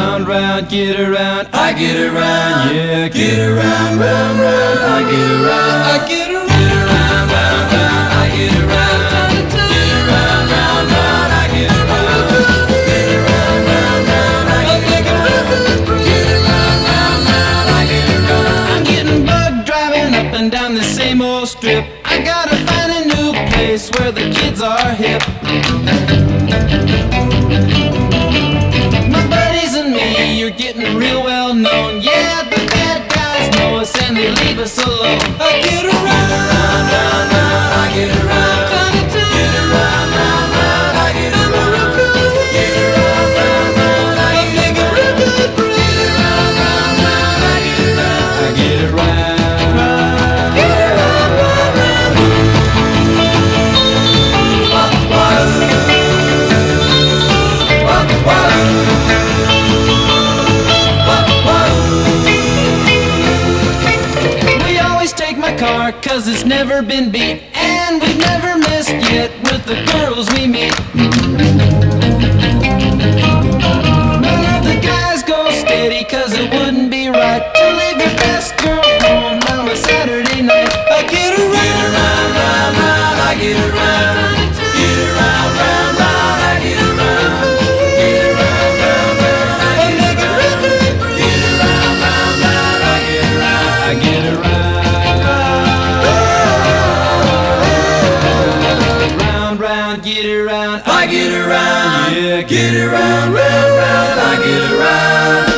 Round, round, get around, I get around, yeah, get around, round, round, I get around, I get around, round, round, round, I get around, get around, round, round, I get around, get around, round, round, I get around, get around, round, round, I get around. I'm getting bugged driving up and down the same old strip. I gotta find a new place where the kids are hip. My buddies and me, you're getting real well known. Yeah, the bad guys know us and they leave us alone. I get around, Round, round, round, I get around, get around, round, round, I get around, get around, round, round, I get around, get around, round, round, I get around, I get around. get around, round, round. Wah, wah, wah, wah. We always take my car cause it's never been beat, and we've never missed yet with the girls we meet. None of the guys go steady cause it wouldn't be right to leave your best girl home on a Saturday night. I get Get around, around, round, round, I get around, get around, round, round, I get around, get around, round, round, I get around, get around, round, round, I get around, I get around. Round, round, get around, I get around, yeah, get around, round, round, I get around.